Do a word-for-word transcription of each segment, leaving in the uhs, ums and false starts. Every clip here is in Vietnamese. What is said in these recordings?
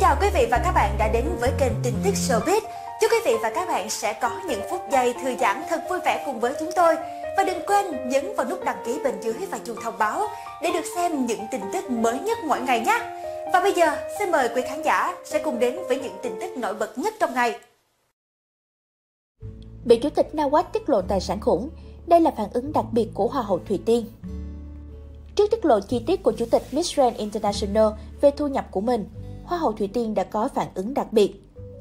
chào quý vị và các bạn đã đến với kênh tin tức Showbiz. Chúc quý vị và các bạn sẽ có những phút giây thư giãn thật vui vẻ cùng với chúng tôi. Và đừng quên nhấn vào nút đăng ký bên dưới và chuông thông báo để được xem những tin tức mới nhất mỗi ngày nhé. Và bây giờ, xin mời quý khán giả sẽ cùng đến với những tin tức nổi bật nhất trong ngày. Bị Chủ tịch Nawaz tiết lộ tài sản khủng, đây là phản ứng đặc biệt của Hoa hậu Thùy Tiên. Trước tiết lộ chi tiết của Chủ tịch Miss Grand International về thu nhập của mình, Hoa hậu Thùy Tiên đã có phản ứng đặc biệt.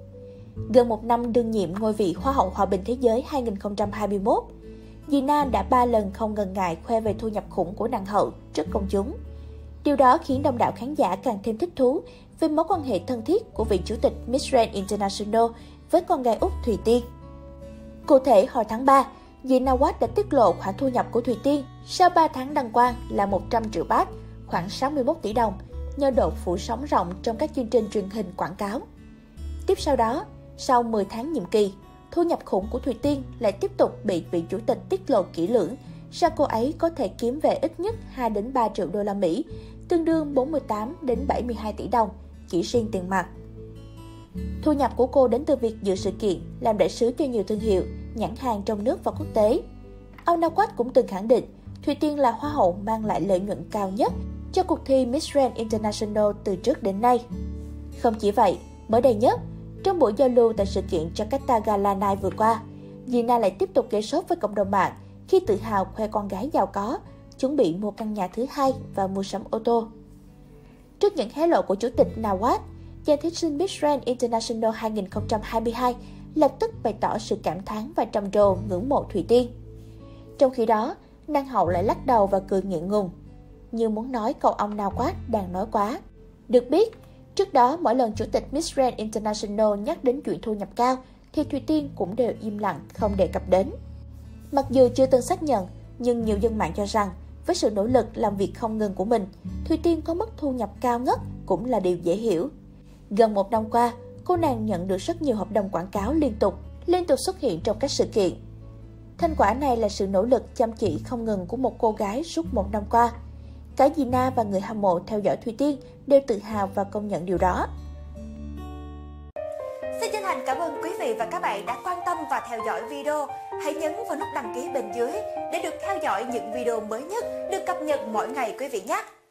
Gần một năm đương nhiệm ngôi vị Hoa hậu Hòa bình Thế giới hai không hai mốt, dì Na đã ba lần không ngần ngại khoe về thu nhập khủng của nàng hậu trước công chúng. Điều đó khiến đông đảo khán giả càng thêm thích thú về mối quan hệ thân thiết của vị Chủ tịch Miss Grand International với con gái út Thùy Tiên. Cụ thể, hồi tháng ba, dì Nawaz đã tiết lộ khoản thu nhập của Thùy Tiên sau ba tháng đăng quang là một trăm triệu baht, khoảng sáu mươi mốt tỷ đồng, nhờ độ phủ sóng rộng trong các chương trình truyền hình quảng cáo. Tiếp sau đó, sau mười tháng nhiệm kỳ, thu nhập khủng của Thùy Tiên lại tiếp tục bị vị chủ tịch tiết lộ kỹ lưỡng, sao cô ấy có thể kiếm về ít nhất hai đến ba triệu đô la Mỹ, tương đương bốn mươi tám đến bảy mươi hai tỷ đồng, chỉ riêng tiền mặt. Thu nhập của cô đến từ việc dự sự kiện, làm đại sứ cho nhiều thương hiệu, nhãn hàng trong nước và quốc tế. Ông Nawaz cũng từng khẳng định Thùy Tiên là Hoa hậu mang lại lợi nhuận cao nhất cho cuộc thi Miss Grand International từ trước đến nay. Không chỉ vậy, mới đây nhất, trong buổi giao lưu tại sự kiện Jakarta Gala Night vừa qua, dì Na lại tiếp tục gây sốt với cộng đồng mạng khi tự hào khoe con gái giàu có, chuẩn bị mua căn nhà thứ hai và mua sắm ô tô. Trước những hé lộ của Chủ tịch Nawaz, chàng thí sinh Miss Grand International hai không hai hai lập tức bày tỏ sự cảm thán và trầm trồ ngưỡng mộ Thùy Tiên. Trong khi đó, nàng hậu lại lắc đầu và cười ngượng ngùng, như muốn nói câu ông Nawaz đang nói quá. Được biết, trước đó mỗi lần Chủ tịch Miss Grand International nhắc đến chuyện thu nhập cao, thì Thùy Tiên cũng đều im lặng không đề cập đến. Mặc dù chưa từng xác nhận, nhưng nhiều dân mạng cho rằng với sự nỗ lực làm việc không ngừng của mình, Thùy Tiên có mức thu nhập cao ngất cũng là điều dễ hiểu. Gần một năm qua, cô nàng nhận được rất nhiều hợp đồng quảng cáo liên tục, liên tục xuất hiện trong các sự kiện. Thành quả này là sự nỗ lực chăm chỉ không ngừng của một cô gái suốt một năm qua. Cả dì Na và người hâm mộ theo dõi Thùy Tiên đều tự hào và công nhận điều đó. Xin chân thành cảm ơn quý vị và các bạn đã quan tâm và theo dõi video. Hãy nhấn vào nút đăng ký bên dưới để được theo dõi những video mới nhất được cập nhật mỗi ngày quý vị nhé.